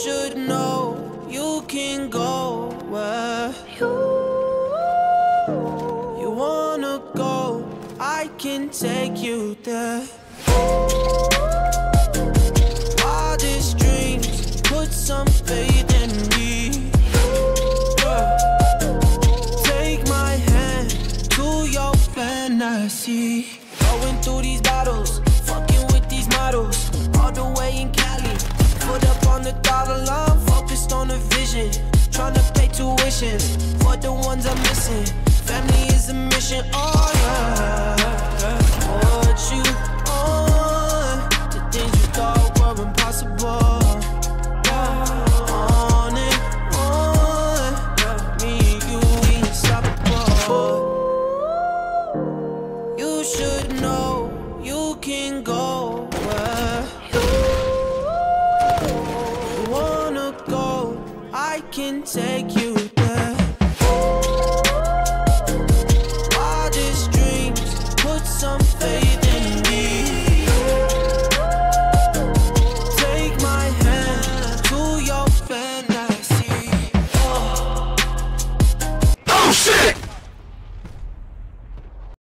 should know you can go where you wanna go. I can take you there. Wildest dreams, put some faith in me. Take my hand to your fantasy. Going through these battles, fucking with these models, all the way in Cali. Put up on the dollar line, focused on the vision. Tryna pay tuition for the ones I'm missing. Family is a mission, oh yeah. Put you on the things you thought were impossible. On and on, me and you, we unstoppable. You should know you can go where you wanna go. I can take you